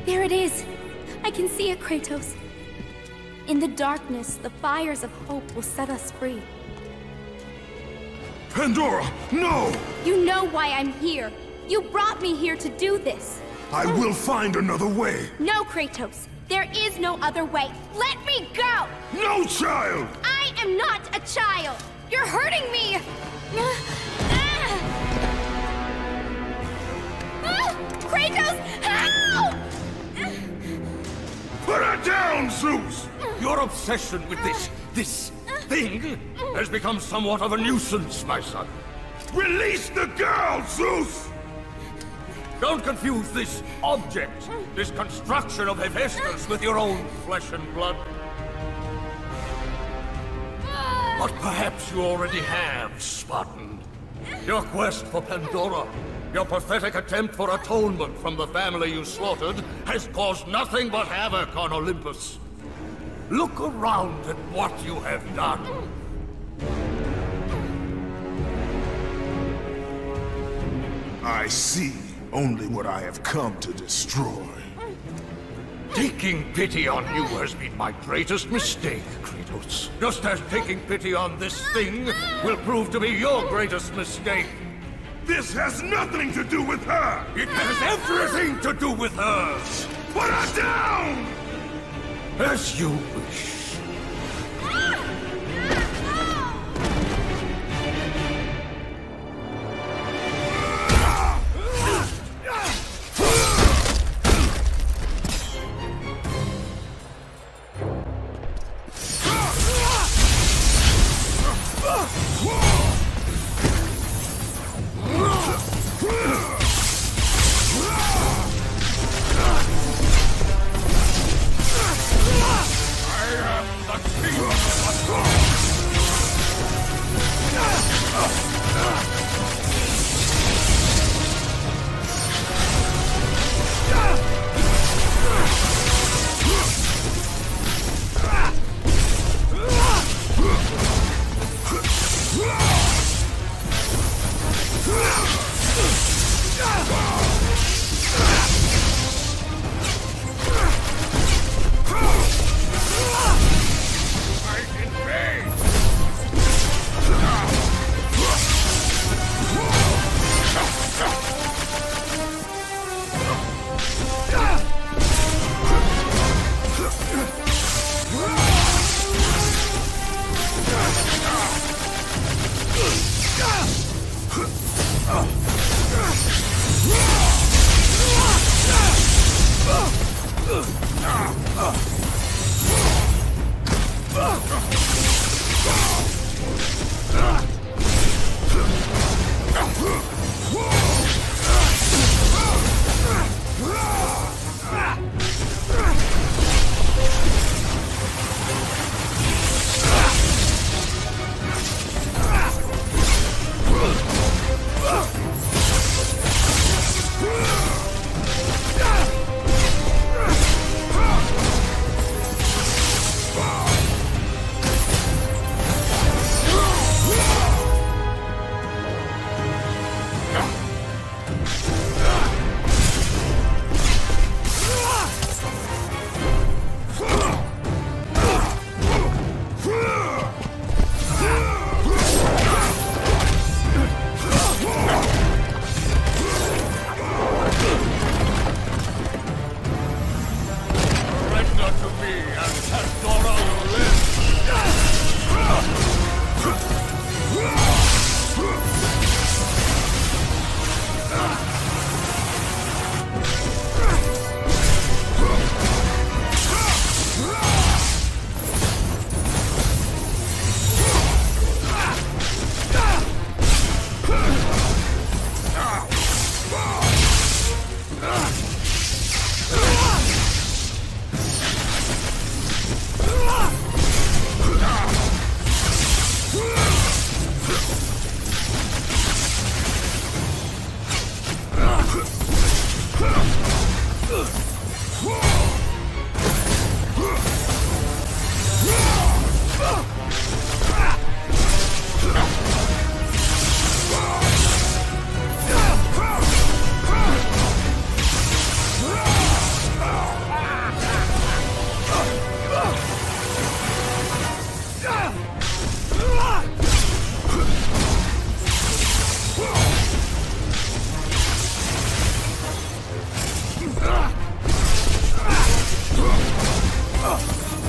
There it is! I can see it, Kratos. In the darkness, the fires of hope will set us free. Pandora, no! You know why I'm here. You brought me here to do this. I will find another way. No, Kratos. There is no other way. Let me go! No, child! I am not a child! You're hurting me! Kratos, help! Put her down, Zeus! Your obsession with this thing has become somewhat of a nuisance, my son. Release the girl, Zeus! Don't confuse this object, this construction of Hephaestus with your own flesh and blood. But perhaps you already have, Spartan. Your quest for Pandora, your pathetic attempt for atonement from the family you slaughtered, has caused nothing but havoc on Olympus. Look around at what you have done. I see only what I have come to destroy. Taking pity on you has been my greatest mistake, Kratos. Just as taking pity on this thing will prove to be your greatest mistake. This has nothing to do with her! It has everything to do with her! Put her down! As you wish.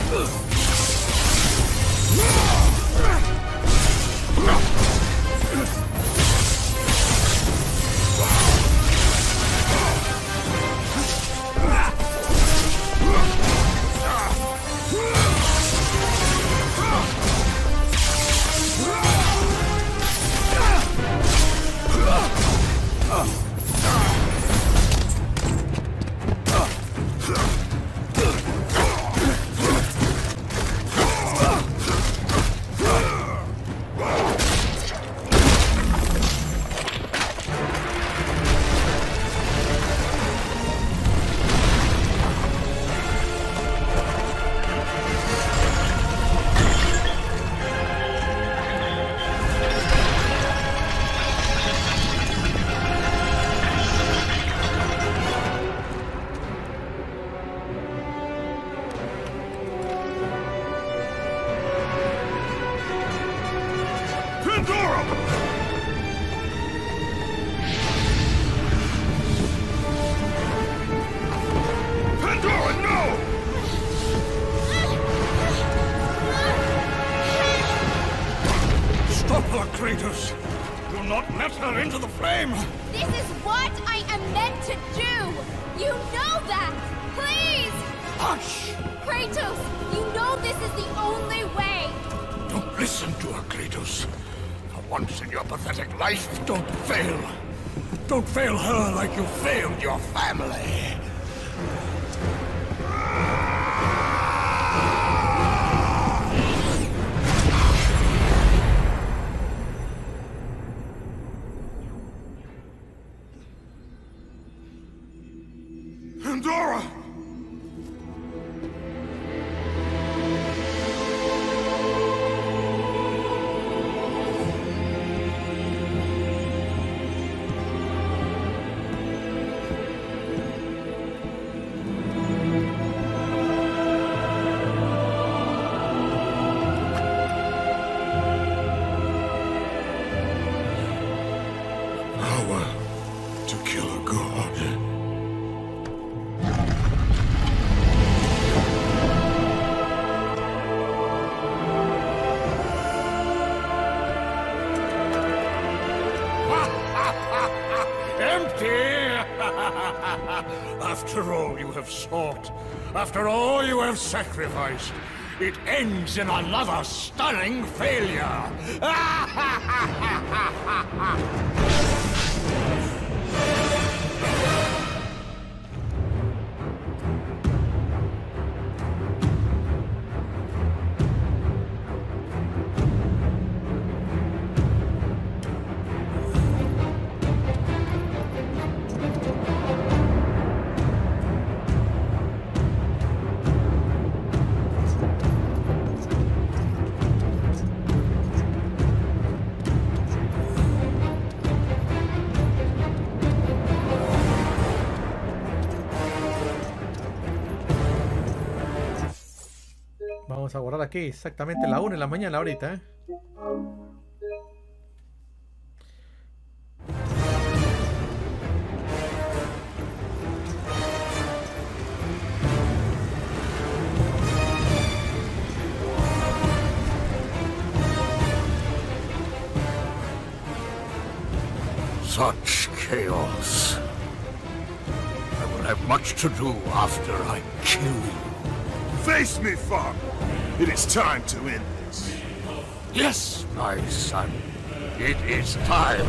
Kratos! Do not let her into the flame! This is what I am meant to do! You know that! Please! Hush! Kratos, you know this is the only way! Don't listen to her, Kratos. For once in your pathetic life, don't fail. Don't fail her like you failed your family. Pandora! Power to kill a god. After all you have sought, after all you have sacrificed, it ends in another stunning failure! Vamos a guardar aquí exactamente la 1 de la mañana ahorita, ¿eh? Such chaos. I will have much to do after I kill you. Face me, father. It is time to end this. Yes, my son. It is time.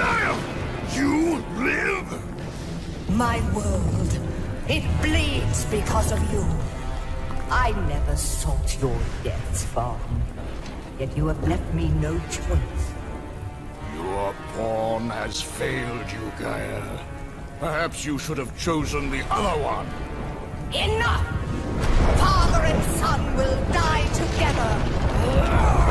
You live? My world, it bleeds because of you. I never sought your death, Spartan. Yet you have left me no choice. Your pawn has failed you, Gaia. Perhaps you should have chosen the other one. Enough! Father and son will die together.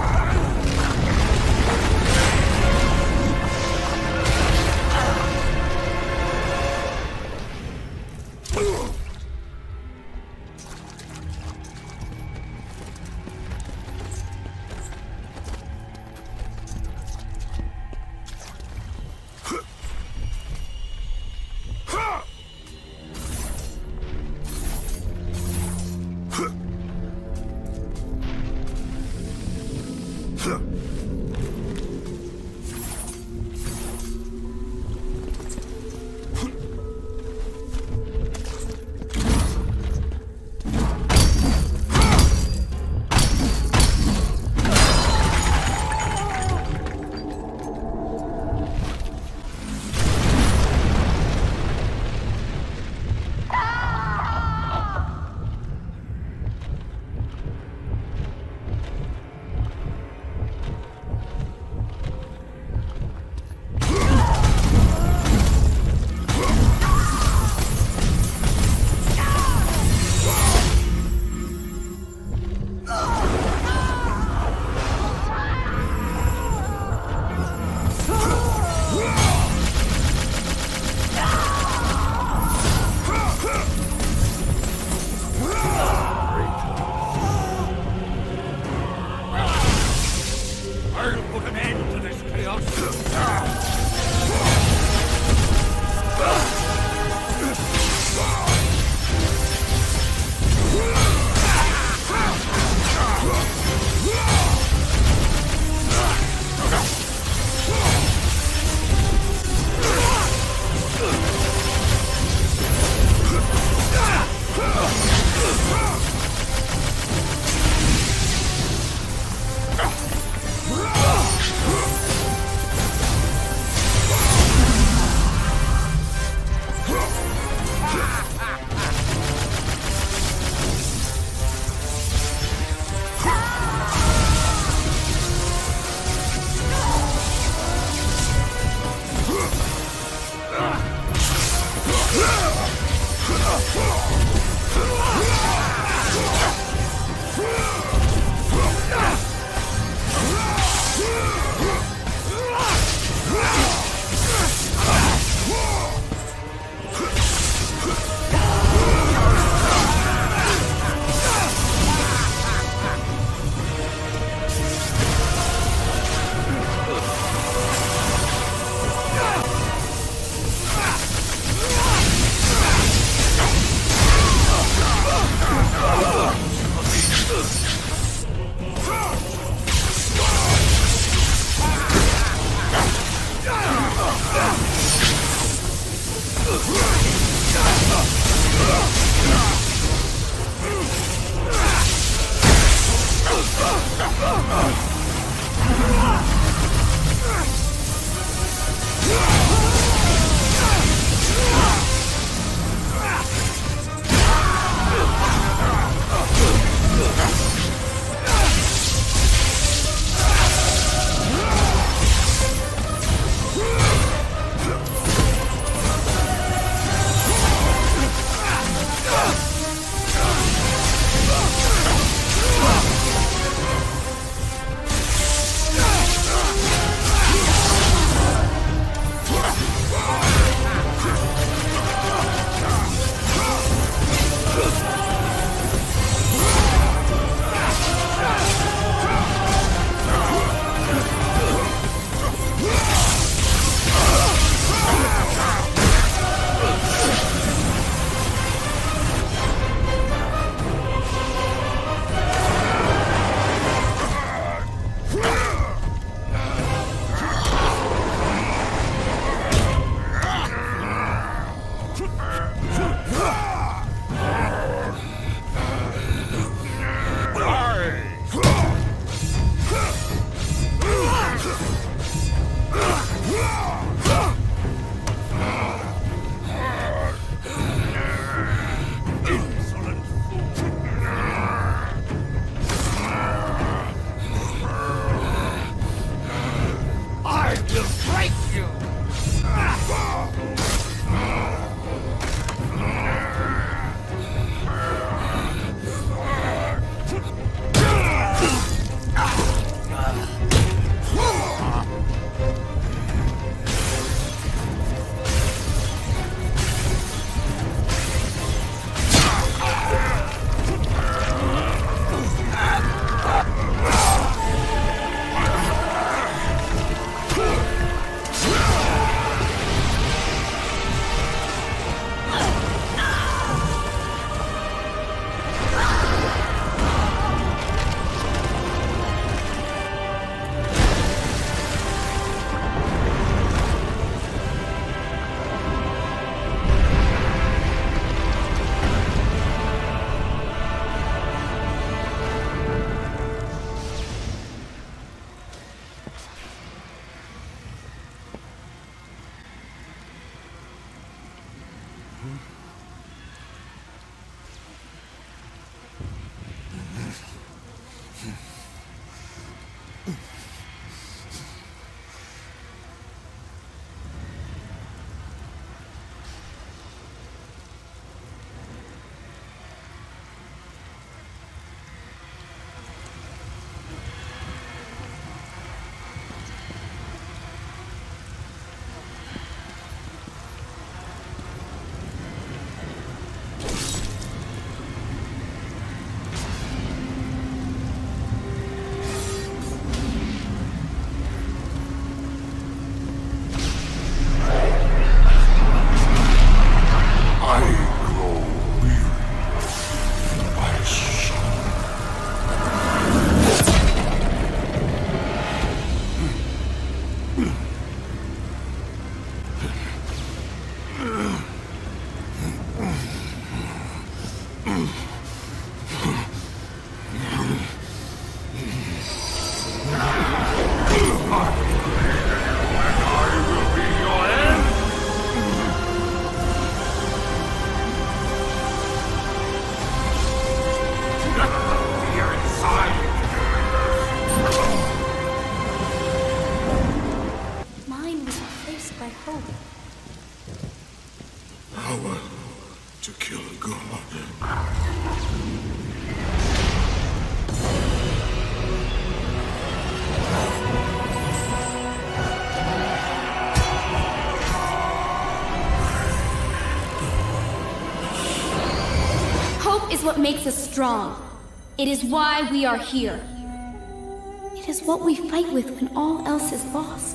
Mine was replaced by hope. Power to kill a god. Hope is what makes us strong. It is why we are here. It is what we fight with when all else is lost.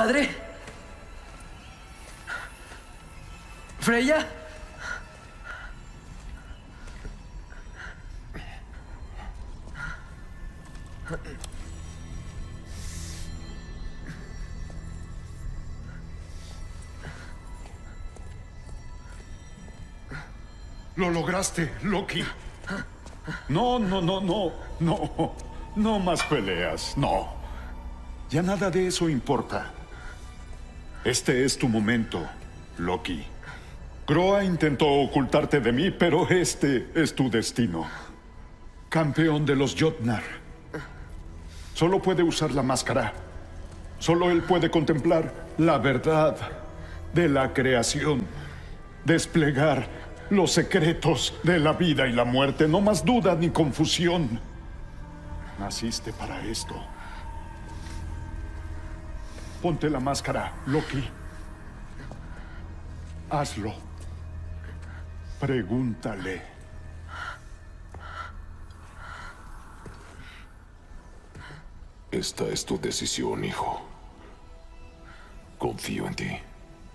¿Padre? ¿Freya? Lo lograste, Loki. No. No más peleas, no. Ya nada de eso importa. Este es tu momento, Loki. Groa intentó ocultarte de mí, pero este es tu destino. Campeón de los Jotnar. Solo puede usar la máscara. Solo él puede contemplar la verdad de la creación. Desplegar los secretos de la vida y la muerte. No más duda ni confusión. Naciste para esto. Ponte la máscara, Loki. Hazlo. Pregúntale. Esta es tu decisión, hijo. Confío en ti.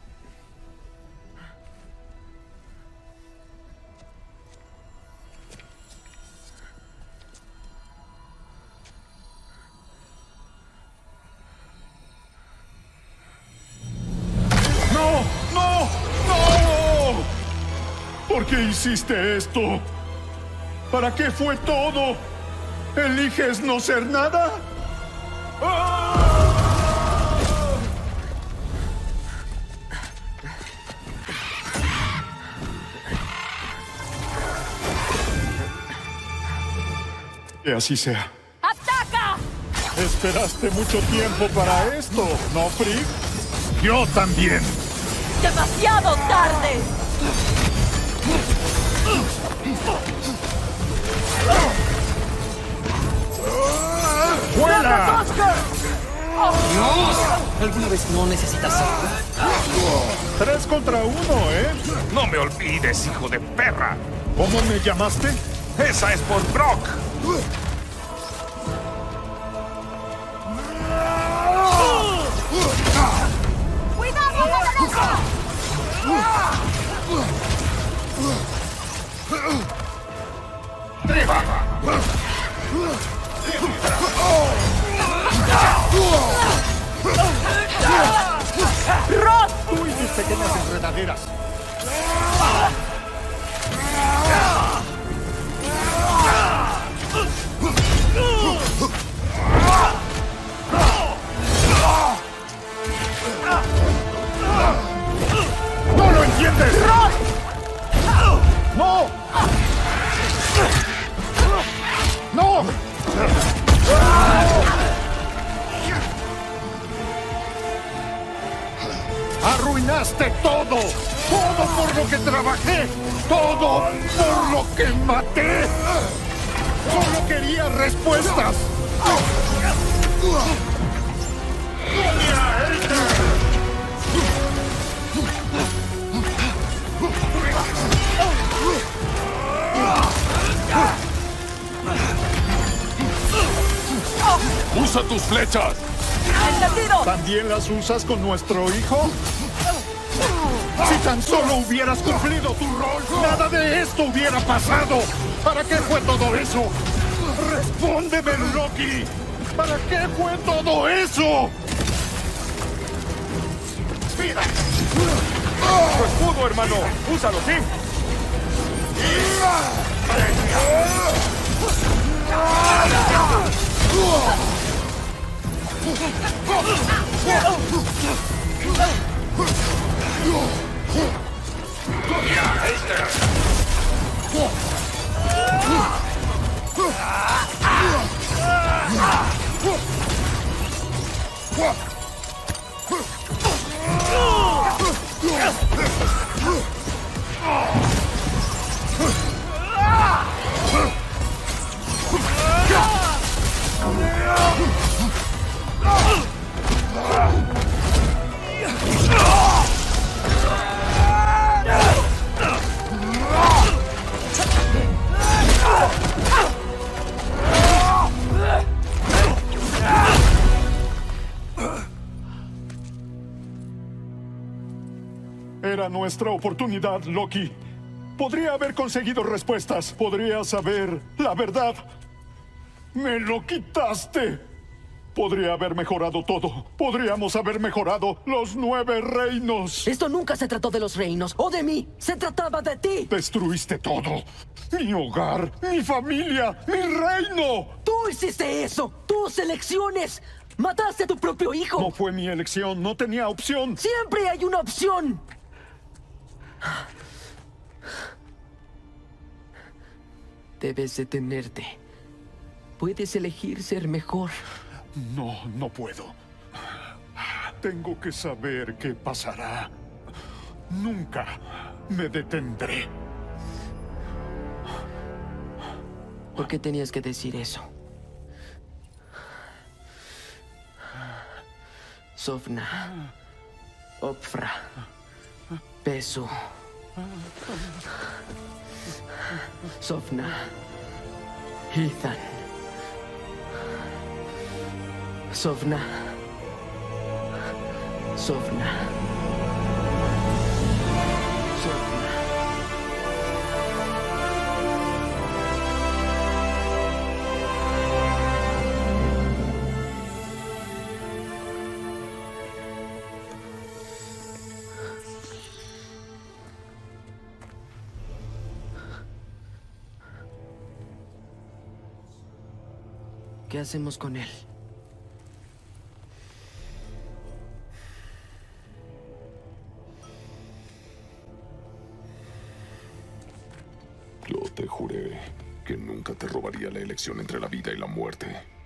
¿Por qué hiciste esto? ¿Para qué fue todo? ¿Eliges no ser nada? Que así sea. ¡Ataca! Esperaste mucho tiempo para esto, ¿no, Frigg? Yo también. ¡Demasiado tarde! ¡Vuela! ¿Alguna vez no necesitas algo? 3 contra 1, ¿eh? No me olvides, hijo de perra. ¿Cómo me llamaste? Esa es por Brock. ¡Cuidado, la derecha! Tú y tus pequeñas enredaderas. ¡No lo entiendes! ¡No! ¡No! ¡Arruinaste todo! ¡Todo por lo que trabajé! ¡Todo por lo que maté! ¡Solo quería respuestas! ¡Usa tus flechas! ¡Entendido! ¿También las usas con nuestro hijo? Si tan solo hubieras cumplido tu rol, nada de esto hubiera pasado. ¿Para qué fue todo eso? ¡Respóndeme, Loki! ¿Para qué fue todo eso? ¡Mira! ¡Tu escudo, hermano! ¡Úsalo, sí! Era nuestra oportunidad, Loki. Podría haber conseguido respuestas. Podría saber la verdad. ¡Me lo quitaste! Podría haber mejorado todo. Podríamos haber mejorado los 9 reinos. Esto nunca se trató de los reinos o de mí. Se trataba de ti. Destruiste todo. Mi hogar, mi familia, mi reino. Tú hiciste eso. Tus elecciones. Mataste a tu propio hijo. No fue mi elección. No tenía opción. Siempre hay una opción. Debes detenerte. Puedes elegir ser mejor. No, no puedo. Tengo que saber qué pasará. Nunca me detendré. ¿Por qué tenías que decir eso? Sofna, Opfra, Pesu. Sofna, Ethan. Sofna. Sofna. Sofna. ¿Qué hacemos con él? Yo te juré que nunca te robaría la elección entre la vida y la muerte.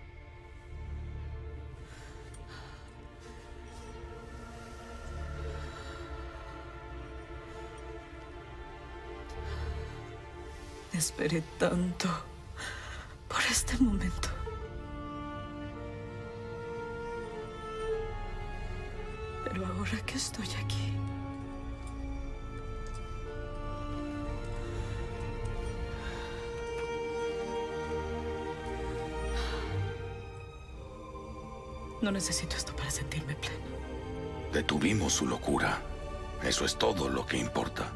Esperé tanto por este momento. Pero ahora que estoy aquí, no necesito esto para sentirme pleno. Detuvimos su locura. Eso es todo lo que importa.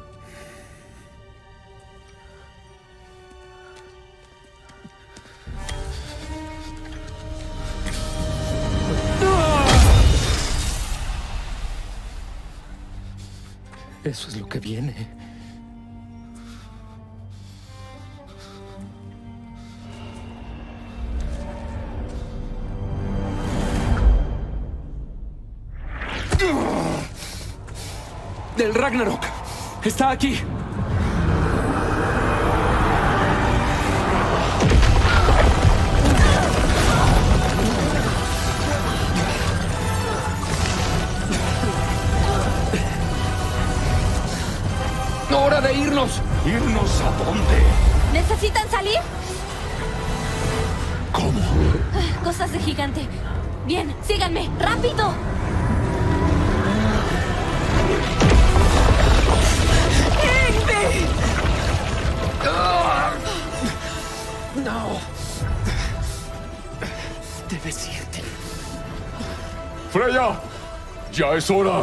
Eso es lo que viene. ¡Del Ragnarok! ¡Está aquí! ¡Hora de irnos! ¿Irnos a dónde? ¿Necesitan salir? ¿Cómo? Cosas de gigante. Bien, síganme, rápido. No. Debes irte. ¡Freya! ¡Ya es hora!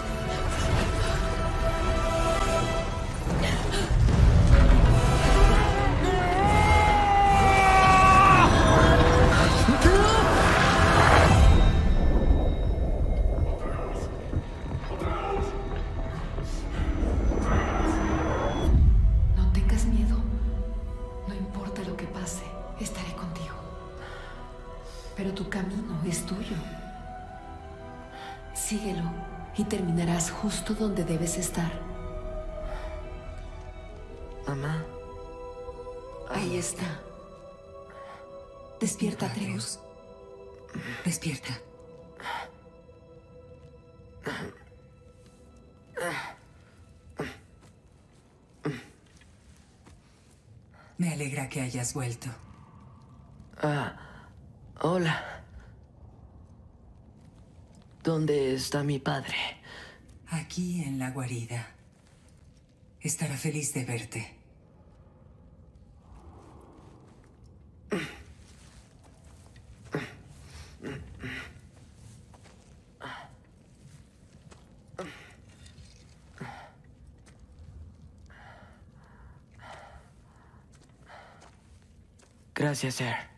No tengas miedo. No importa lo que pase, estaré contigo. Pero tu camino es tuyo. Síguelo y terminarás justo donde debes estar. Mamá. Ahí está. Despierta, Atreus. Despierta. Me alegra que hayas vuelto. Hola. ¿Dónde está mi padre? Aquí en la guarida. Estará feliz de verte. Gracias, Ser.